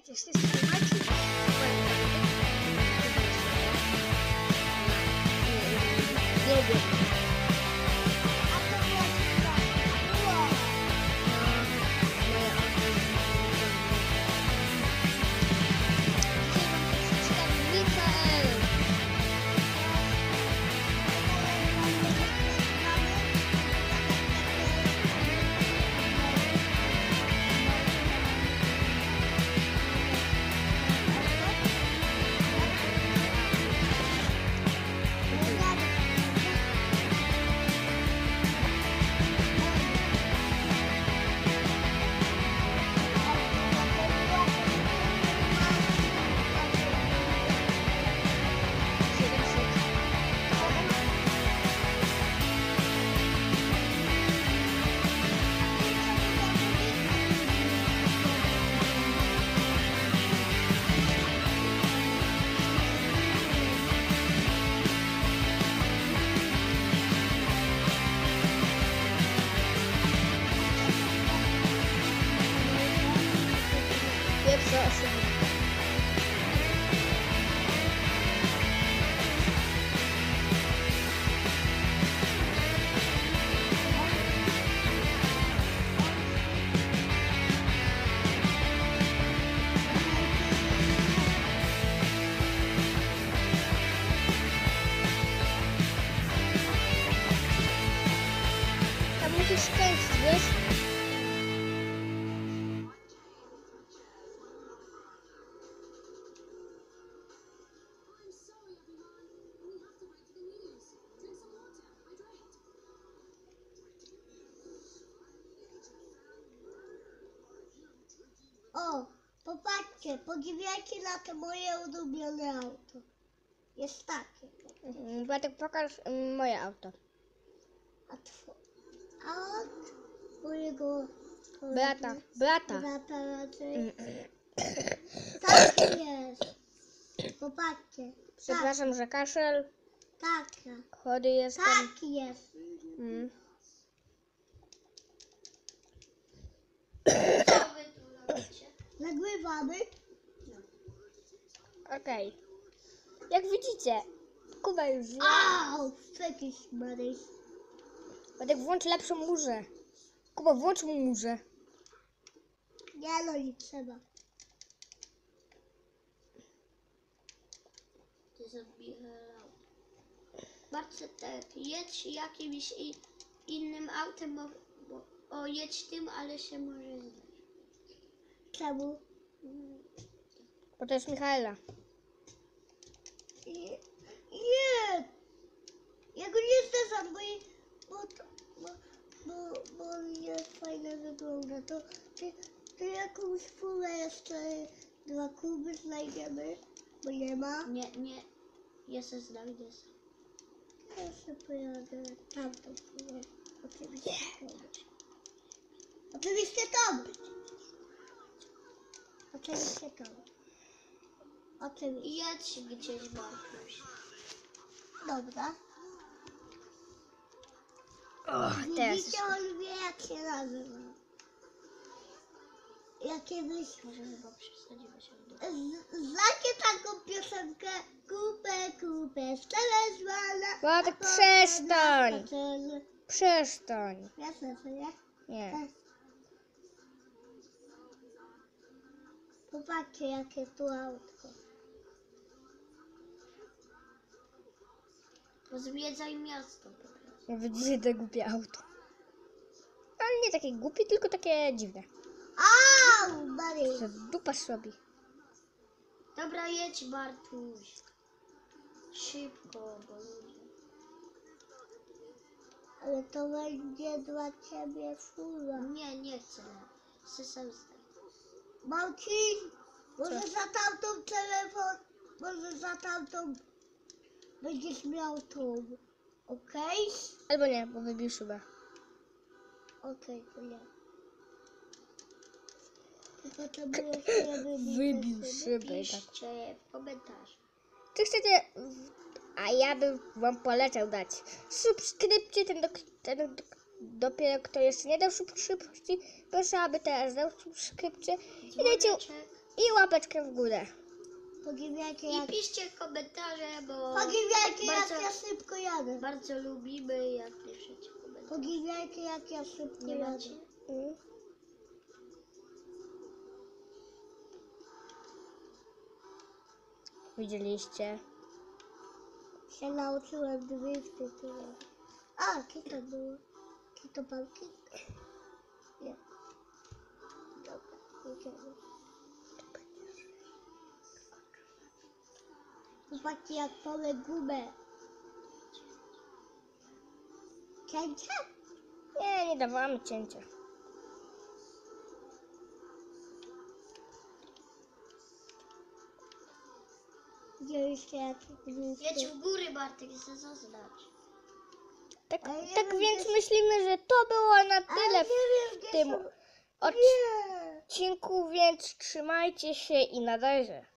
Wiecie, z tej strony Maciej. Nie wiem. Pierwsza osoba. Tam musisz kręcić, wiesz? O, popatrzcie, podziwiajcie na to moje ulubione auto. Jest takie. Bartek, pokaż moje auto. A od mojego Brata. brata raczej. Tak jest. Popatrzcie. Przepraszam, że kaszel. Taka. Chory jestem. Tak jest. Co wy tu robicie? Nagrywamy. Okej. Jak widzicie, Kuba już wie. Au, jakiś Maryś. Bartek, włącz lepszą murzę. Kuba, włącz mu murzę. Nie no, nie trzeba. Ty zabierał. Bartek, jedź jakimś innym autem, bo jedź tym, ale się może zdać. Czemu? Bo to jest Michaela. Nie. Ja go nie zderzam, bo nie fajnie wygląda. To jakąś furę jeszcze 2 kuby znajdziemy, bo nie ma. Nie. Ja se znajdę. Ja sobie pojadę tamtą furę. Oczywiście to być. Oczywiście to być. Oczywiście to być. Oczywiście. Jedź gdzieś, Bartuś. Dobra. O, teraz. Widzicie, on wie jak się nazywa. Jakie myśli. Może chyba przesadzimy się. Znacie taką piosenkę? Kupę, stale zwana. Bartek, przestań. Przestań. Jasne, co nie? Nie. Popatrzcie, jakie tu autko. Pozwiedzaj miasto po prostu. Widzicie te głupie auto. Ale nie takie głupie, tylko takie dziwne. Au, Mary. Co dupa robi. Dobra, jedź, Bartuś. Szybko, bo ludzie. Ale to będzie dla ciebie fura. Nie chcę. Chcę sam zdać. Małci, może za tamtą telefon, może za tamtą będziesz miał tą. Okej? Albo nie, bo wybił szybę. Okej, to nie. Tylko to było sobie Wybił szybę i tak. Piszcie w komentarzu. Czy chcecie... A ja bym wam polecał dać subskrypcję, dopiero kto jeszcze nie dał subskrypcji, proszę, aby teraz dał subskrypcję i dajcie Dzwoneczek. I łapeczkę w górę. Podziwiajcie I jak... piszcie komentarze, bo Podziwiajcie jak bardzo- ja szybko jadę. bardzo lubimy, jak piszecie komentarze. Podziwiajcie jak ja szybko Nie jadę. macie? Widzieliście? Się nauczyłem drifty tyle. A, co to było? Czy to parking? Nie. Dobra, idziemy. Zobaczcie jak pole gumę. Cięcie? Nie, nie dawamy cięcia. Widzieliście jak drifty? Jedź w góry, Bartek, chcę zaznać. Tak, Ale ja tak bym więc też- myślimy, że to było na Ale tyle nie wiem, w gdzie tym są- odcinku, Nie! więc trzymajcie się i na razie.